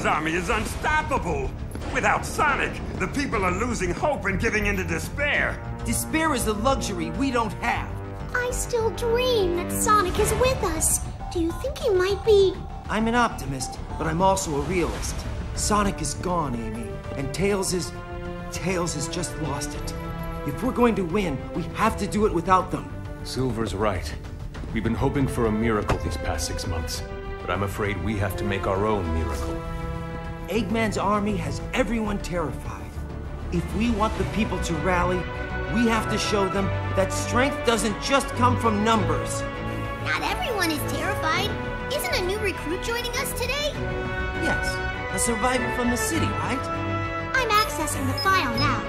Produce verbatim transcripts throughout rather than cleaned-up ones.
Eggman's army is unstoppable! Without Sonic, the people are losing hope and giving into despair! Despair is a luxury we don't have. I still dream that Sonic is with us. Do you think he might be... I'm an optimist, but I'm also a realist. Sonic is gone, Amy, and Tails is... Tails has just lost it. If we're going to win, we have to do it without them. Silver's right. We've been hoping for a miracle these past six months, but I'm afraid we have to make our own miracle. Eggman's army has everyone terrified. If we want the people to rally, we have to show them that strength doesn't just come from numbers. Not everyone is terrified. Isn't a new recruit joining us today? Yes, a survivor from the city, right? I'm accessing the file now.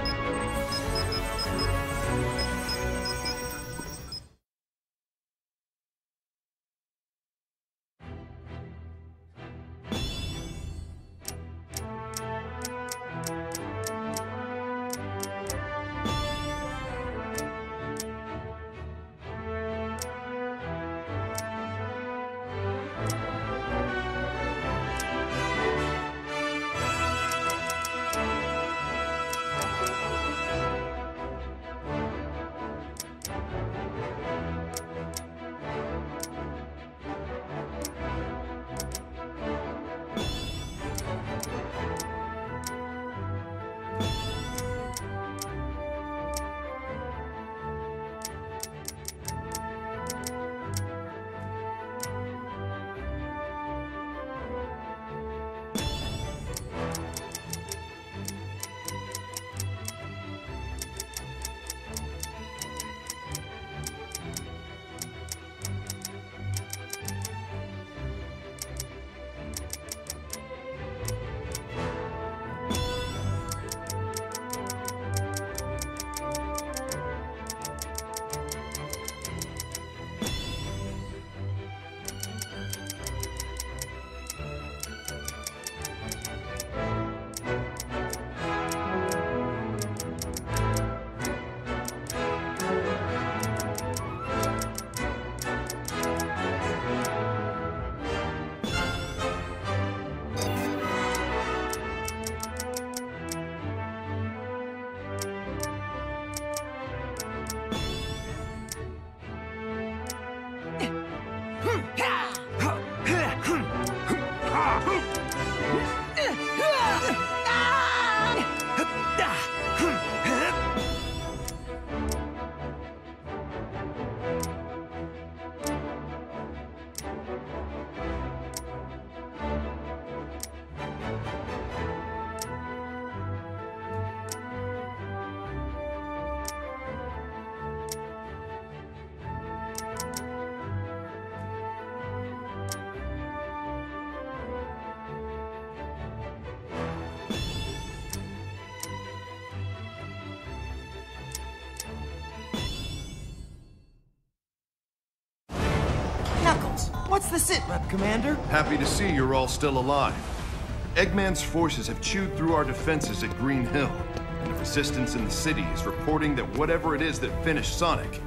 What's the sit rep, Commander? Happy to see you're all still alive. Eggman's forces have chewed through our defenses at Green Hill, and the resistance in the city is reporting that whatever it is that finished Sonic...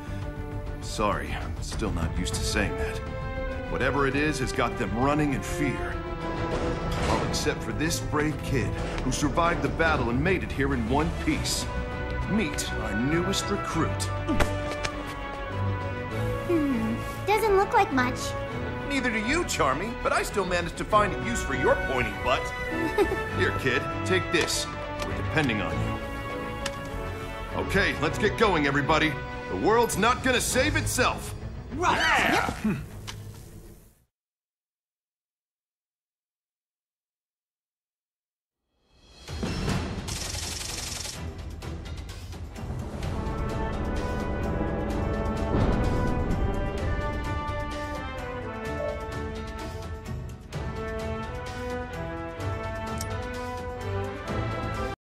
Sorry, I'm still not used to saying that. Whatever it is has got them running in fear. All except for this brave kid who survived the battle and made it here in one piece. Meet our newest recruit. Hmm, doesn't look like much. Neither do you, Charmy, but I still managed to find a use for your pointy butt. Here, kid, take this. We're depending on you. Okay, let's get going, everybody. The world's not gonna save itself. Right! Yep.